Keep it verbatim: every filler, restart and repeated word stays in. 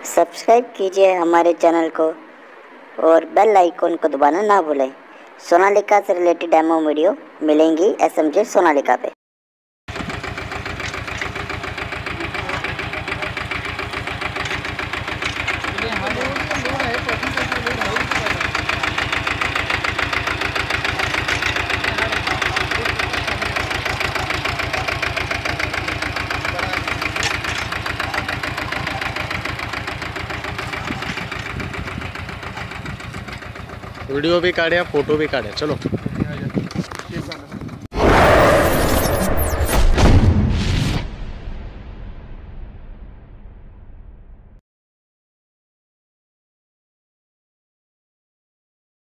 Subscribe कीजिए हमारे channel को और बेल आइकन को दबाना ना भूलें। सोनालिका से रिलेटेड डेमो वीडियो मिलेंगी एसएमजी सोनालिका पे। वीडियो भी काढ़े फोटो भी काढ़े चलो।